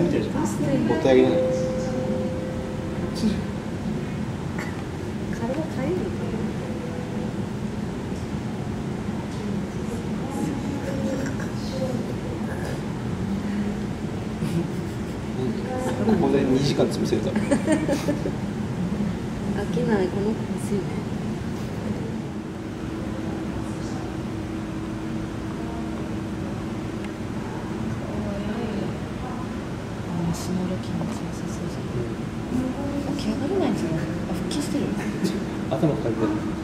みたいじゃん。 バス停お手上げない。 体かゆい。 ここで2時間潰せるから。 飽きないこの子欲しいね。 足の裏気持ちよさそうじゃん。起き上がれないんじゃない？あ、腹筋してる。 頭かかってる。